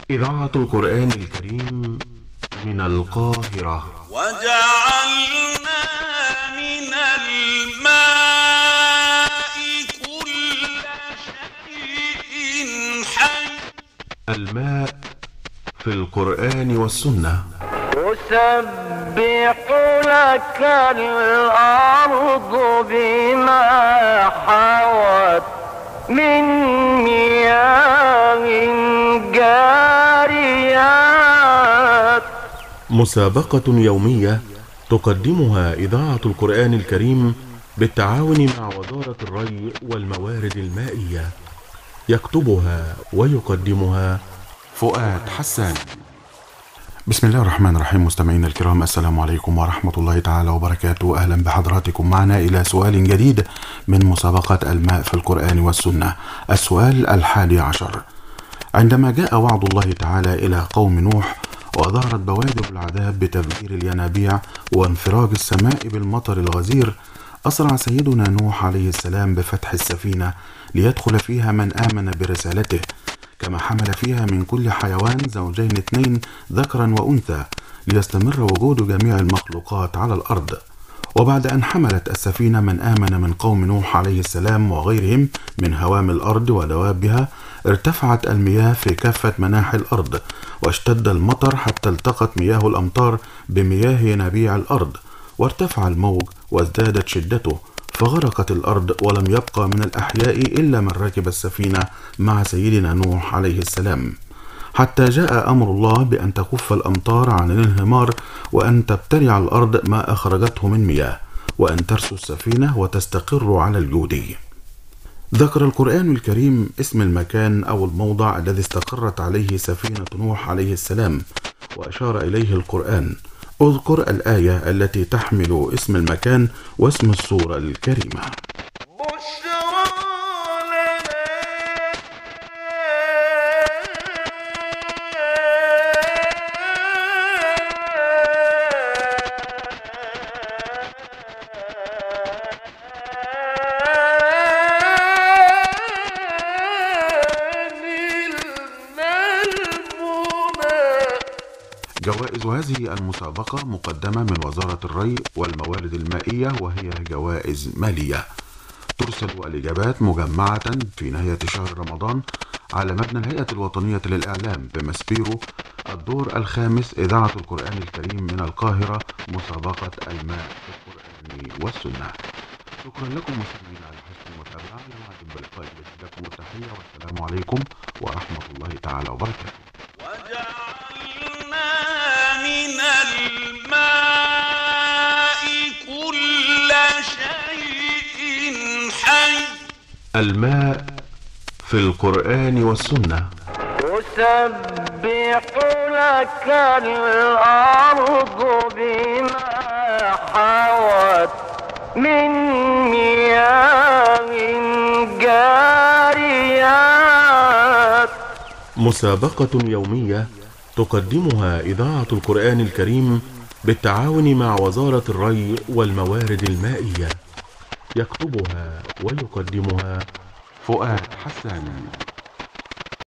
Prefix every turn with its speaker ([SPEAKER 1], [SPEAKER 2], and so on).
[SPEAKER 1] إذاعة القرآن الكريم من القاهرة.
[SPEAKER 2] وجعلنا من الماء كل شيء حي.
[SPEAKER 1] الماء في القرآن والسنة.
[SPEAKER 3] تسبح لك الأرض بما حوت من مياه جاريات.
[SPEAKER 1] مسابقة يومية تقدمها إذاعة القرآن الكريم بالتعاون مع وزارة الري والموارد المائية. يكتبها ويقدمها فؤاد حسان.
[SPEAKER 4] بسم الله الرحمن الرحيم. مستمعينا الكرام، السلام عليكم ورحمة الله تعالى وبركاته. أهلا بحضراتكم معنا إلى سؤال جديد من مسابقة الماء في القرآن والسنة. السؤال 11: عندما جاء وعد الله تعالى إلى قوم نوح وظهرت بوادر العذاب بتفجير الينابيع وانفراج السماء بالمطر الغزير، أسرع سيدنا نوح عليه السلام بفتح السفينة ليدخل فيها من آمن برسالته، كما حمل فيها من كل حيوان زوجين 2 ذكرا وأنثى ليستمر وجود جميع المخلوقات على الأرض. وبعد أن حملت السفينة من آمن من قوم نوح عليه السلام وغيرهم من هوام الأرض ودوابها، ارتفعت المياه في كافة مناحي الأرض، واشتد المطر حتى التقت مياه الأمطار بمياه ينابيع الأرض، وارتفع الموج وازدادت شدته، فغرقت الأرض ولم يبقى من الأحياء إلا من ركب السفينة مع سيدنا نوح عليه السلام، حتى جاء أمر الله بأن تكف الأمطار عن الانهمار، وأن تبتلع الأرض ما أخرجته من مياه، وأن ترسو السفينة وتستقر على الجودي. ذكر القرآن الكريم اسم المكان أو الموضع الذي استقرت عليه سفينة نوح عليه السلام، وأشار إليه القرآن. اذكر الآية التي تحمل اسم المكان واسم السورة الكريمة. جوائز هذه المسابقة مقدمة من وزارة الري والموارد المائية، وهي جوائز مالية. ترسل الإجابات مجمعة في نهاية شهر رمضان على مبنى الهيئة الوطنية للإعلام بمسبيرو، الدور الخامس، إذاعة القرآن الكريم من القاهرة، مسابقة الماء في القرآن والسنة. شكرا لكم مستمعين على حسن المتابعة. نوعد بلقاء لكم التحية، والسلام عليكم ورحمة الله تعالى وبركاته.
[SPEAKER 2] من الماء كل شيء حي.
[SPEAKER 1] الماء في القرآن والسنة.
[SPEAKER 3] تسبح لك الأرض بما حوت من مياه جاريات.
[SPEAKER 1] مسابقة يومية تقدمها إذاعة القرآن الكريم بالتعاون مع وزارة الري والموارد المائية. يكتبها ويقدمها فؤاد حسان.